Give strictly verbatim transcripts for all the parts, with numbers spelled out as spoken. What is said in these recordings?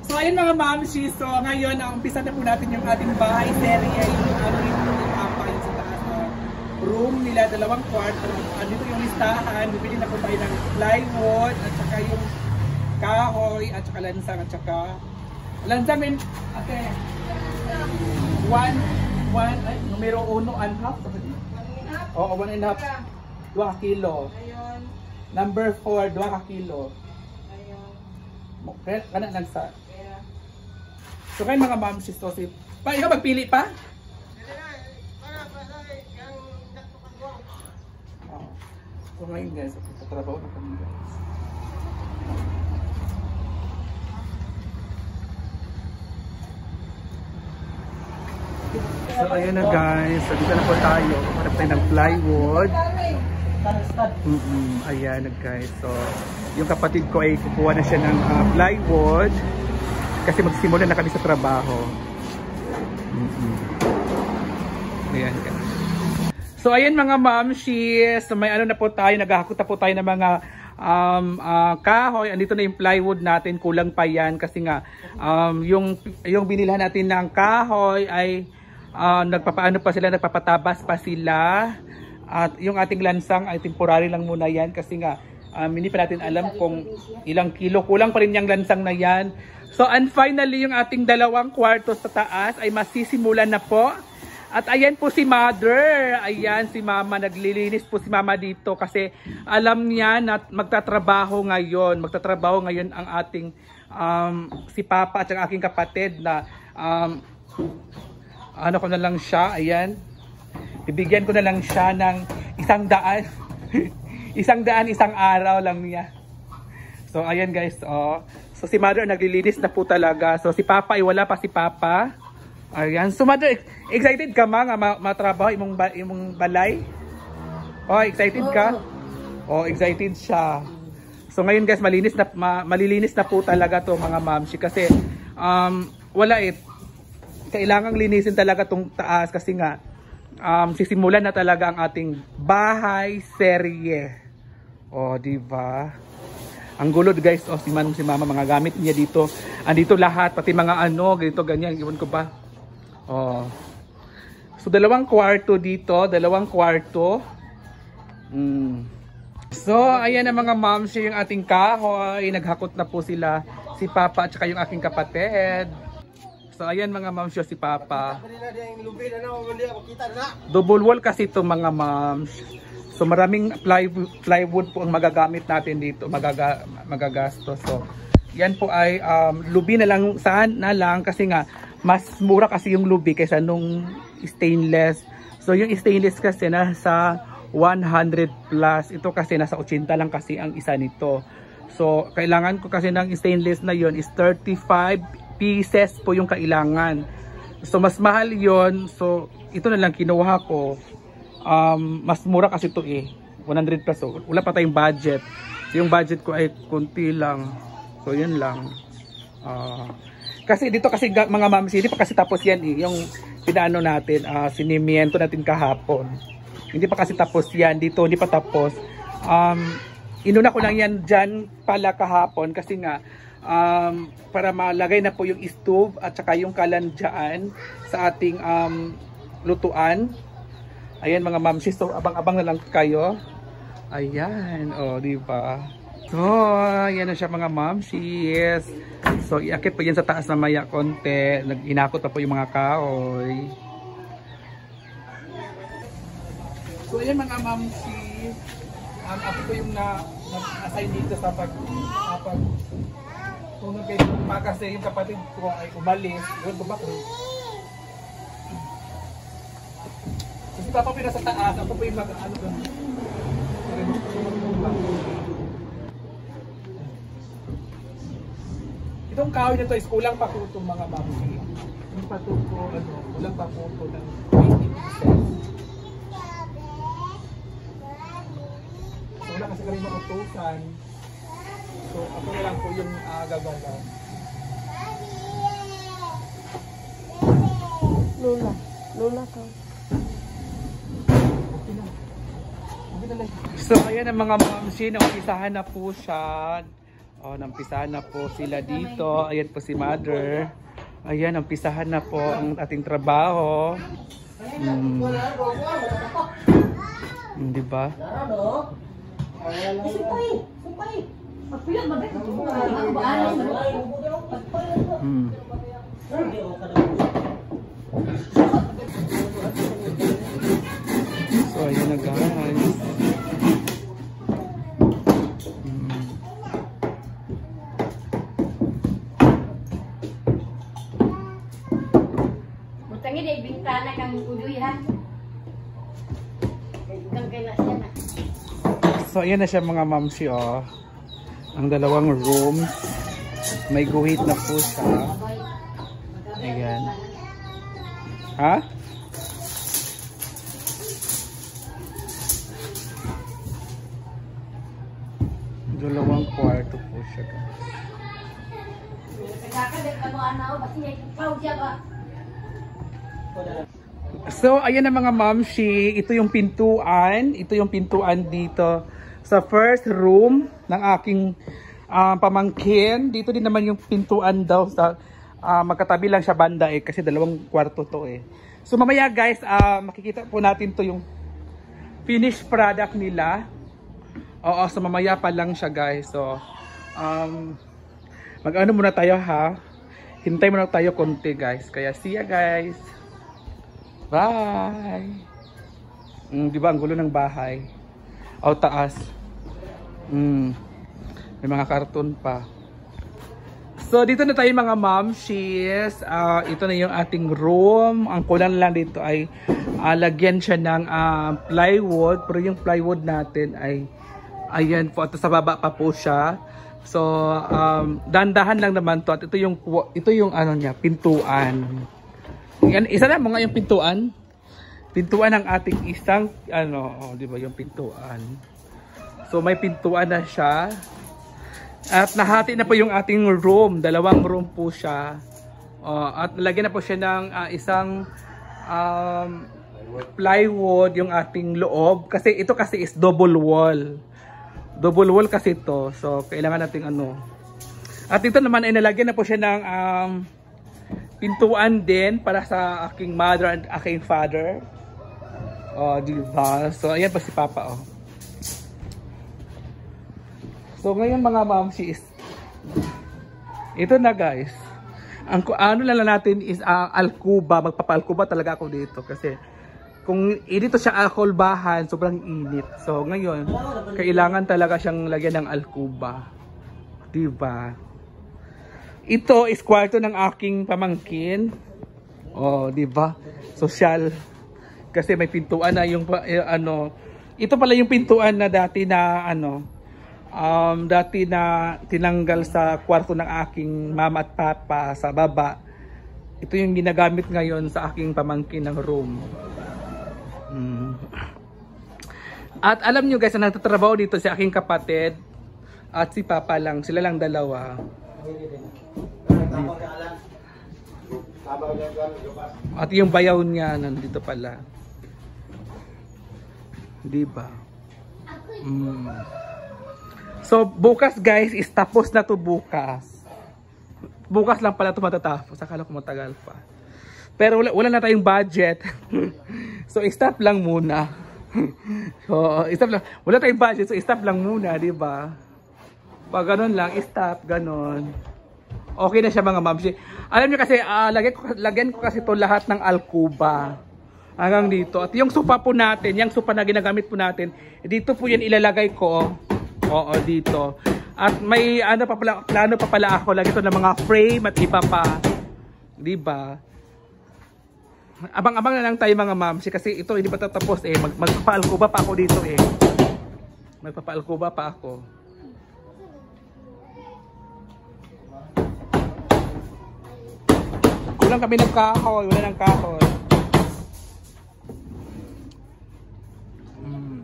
So ayun mga mamshi, so ngayon ang umpisa na po natin yung ating bahay serye, yung ano yung apa yung sa taas na room nila, dalawang kwarto. Andito yung listahan, bibili na po tayo ng plywood at saka yung kahoy at saka lansang at saka lansang min, okay. One, one, ay, numero uno and half. Oo, one and a half. Dua ka kilo. Number four, dua ka kilo. Okay, kanan lang sa. So kayo mga ma'am, sis Tosip. Pa, ikaw magpili pa? Oh. So ngayon guys, tatrabaho na kami guys. So ayan na guys, so dito na po tayo. Hanap tayo ng plywood. Mm -mm, ayan na guys. So yung kapatid ko ay kukuha na siya ng uh, plywood. Kasi magsimula na kami sa trabaho. Mm -mm. Ayan guys. So ayan mga mamshis. So may ano na po tayo. Naghahakot na po tayo ng mga um, uh, kahoy. Andito na yung plywood natin. Kulang pa yan. Kasi nga um, yung, yung binilhan natin ng kahoy ay Uh, nagpapaano pa sila, nagpapatabas pa sila. At yung ating lansang ay temporary lang muna yan kasi nga um, hindi pa natin alam kung ilang kilo. Kulang pa rin yung lansang na yan. So and finally yung ating dalawang kwarto sa taas ay masisimulan na po. At ayan po si Mother. Ayan si Mama, naglilinis po si Mama dito kasi alam niya na magtatrabaho ngayon. Magtatrabaho ngayon ang ating um, si Papa at ang aking kapatid na um, ano ko na lang siya, ayan. Bibigyan ko na lang siya ng isang daan. isang daan, isang araw lang niya. So, ayan guys, oh. So, si Mother naglilinis na po talaga. So, si Papa, ay wala pa si Papa. Ayan. So, Mother, excited ka ma nga matrabaho imong, ba, imong balay? Oh, excited ka? Oh, excited siya. So, ngayon guys, malinis na, ma, malilinis na po talaga to mga mamshi. Kasi, um, wala eh. Kailangang linisin talaga tong taas kasi nga um, sisimulan na talaga ang ating bahay serye. O, di ba? Ang gulod guys, oh, si, man, si Mama, mga gamit niya dito. Andito lahat, pati mga ano, ganito, ganyan. Iwan ko ba? Oh. So, dalawang kwarto dito, dalawang kwarto. Mm. So, ayan na mga moms, yung ating kahoy. Naghakot na po sila, si Papa at saka yung aking kapatid. So ayan mga moms, si Papa. Double wall kasi ito mga moms. So maraming plywood, plywood po ang magagamit natin dito, magaga, magagastos. So yan po ay um, lubi na lang, saan na lang kasi nga mas mura kasi yung lubi kaysa nung stainless. So yung stainless kasi nasa one hundred plus. Ito kasi nasa eighty lang kasi ang isa nito. So kailangan ko kasi ng stainless na yon is thirty-five pieces po yung kailangan. So mas mahal yon. So ito na lang kinuha ko. Um, mas mura kasi ito eh. one hundred plus. So, wala pa tayong budget. So, yung budget ko ay kunti lang. So yun lang. Uh, kasi dito kasi mga mams, hindi pa kasi tapos yan eh. Yung pinaano natin, uh, sinimiento natin kahapon. Hindi pa kasi tapos yan. Dito hindi pa tapos. Um, inuna ko lang yan dyan pala kahapon kasi nga Um, para malagay na po yung stove at saka yung kalandyaan sa ating um, lutuan. Ayan mga mamsis, so abang-abang na lang kayo. Ayan, oh, di ba? So, ayan na siya mga mamsis. So, iakit po yan sa taas na maya konti. Nag-inakot pa po yung mga kahoy. So, ayan mga mamsis. Um, ako po yung na-assign dito sa pag... Uh, pag kung kayo pa kasi yung kapatid ko ay umalis, yun ba ko? Kasi Papa po nasa taas, ako po yung mag-ano doon. Itong kahoy nito is kulang pa po itong mga mamsi. Yung patuko, ano, kulang pa po ito ng eighty pieces. So wala kasi kami makutusan. So, ako na lang po yung uh, gagawin. Lola. Lola ka. Okay na. Okay na lang. So, ayan ang mga mamsi. Naupisahan na po siya. Oh, nampisahan na po sila dito. Ayan po si Mother. Ayan, nampisahan na po ang ating trabaho. Hmm. Hmm, diba? Hmm. So, ayan na guys. Bintana kang udoy ha. Kang kaya siya na. So ayan na siya mga mamsi oh. Ang dalawang rooms. May guhit na po siya. Ayan. Ha? Dalawang kwarto po siya guys. So, ayan na mga mamshi, ito yung pintuan, ito yung pintuan dito sa first room ng aking uh, pamangkin. Dito din naman yung pintuan daw sa uh, magkatabi lang siya banda eh, kasi dalawang kwarto to eh. So mamaya guys, uh, makikita po natin to yung finished product nila. Oo, so mamaya pa lang siya guys. So, um, mag-ano muna tayo ha. Hintay muna tayo konti guys. Kaya see ya guys. Bye! Mm, di ba ang gulo ng bahay? O taas. Mm, may mga karton pa. So dito na tayo mga momshies. Uh, ito na yung ating room. Ang kulang lang dito ay uh, lagyan siya ng uh, plywood. Pero yung plywood natin ay ayan po. At sa baba pa po siya. So um, dandahan lang naman to. At ito yung, ito yung ano niya, pintuan. Yan, isa na mga yung pintuan. Pintuan ng ating isang ano, oh, di ba yung pintuan. So may pintuan na siya. At nahati na po yung ating room, dalawang room po siya. Oh, at nalagyan na po siya ng uh, isang um, plywood yung ating loob kasi ito kasi is double wall. Double wall kasi ito. So kailangan nating ano. At ito naman ay nalagyan na po siya ng um, pintuan din para sa aking mother and aking father. Oh, diba? So, ayan pa si Papa, oh. So, ngayon mga mamsi is ito na guys. Ang ano lang natin is ang uh, alkuba. Magpapa-alkuba talaga ako dito kasi kung dito siya alkulbahan, sobrang init. So, ngayon, kailangan talaga siyang lagyan ng alkuba. Diba? Ito is kwarto ng aking pamangkin. Oh, 'di ba? Social. Kasi may pintuan na yung eh, ano. Ito pala yung pintuan na dati na ano um dati na tinanggal sa kwarto ng aking mama at papa sa baba. Ito yung ginagamit ngayon sa aking pamangkin ng room. Hmm. At alam niyo guys, na nagtatrabaho dito si aking kapatid at si papa lang. Sila lang dalawa. At yung bayaw niya nandito pala. Diba? Mm. So bukas guys is tapos na to bukas. Bukas lang pala ito matatapos. Akala ko matagal pa. Pero wala, wala na tayong budget. So stop lang muna. So stop lang. Wala tayong budget, so stop lang muna, diba? Pag ganun lang, stop, ganun. Okay na siya mga mamsi. Alam niyo kasi, uh, lagyan, ko, lagyan ko kasi to lahat ng alkuba. Hanggang dito. At yung sopa po natin, yung sopa na ginagamit po natin, dito po yan ilalagay ko. Oo, dito. At may ano pa pala, plano pa pala ako, lagyan to ng mga frame at iba pa. Diba? Abang-abang na lang tayo mga mamsi kasi ito hindi pa tatapos eh. Mag magpapaalkuba pa ako dito eh. Magpapaalkuba pa ako. Kulang kami ng kahoy, wala ng kahoy. Hmm.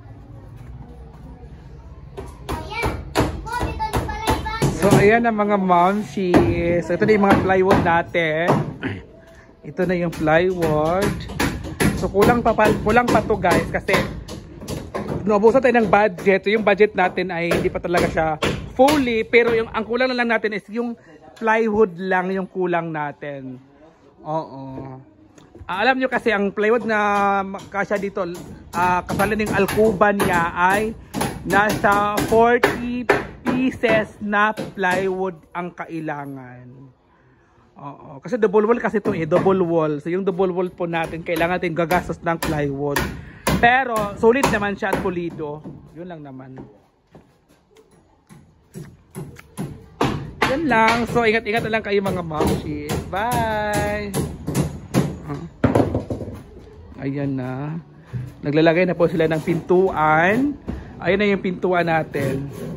So ayan ang mga momshi. So ito na yung mga plywood natin. Ito na yung plywood. So kulang pa, kulang pa to guys kasi naubusan tayo ng budget. So yung budget natin ay hindi pa talaga siya fully, pero yung ang kulang na lang natin is yung plywood lang yung kulang natin. Oo. Ah, alam nyo kasi ang plywood na kasya dito, uh, kapalan ng alkuba niya ay nasa forty pieces na plywood ang kailangan. Oo. Kasi double wall kasi ito eh, double wall. So yung double wall po natin, kailangan natin gagastos ng plywood. Pero solid naman siya at pulido. Yun lang naman. Yan lang. So ingat-ingat na lang kayo mga mamshi. Bye! Huh? Ayan na. Naglalagay na po sila ng pintuan. Ayan na yung pintuan natin.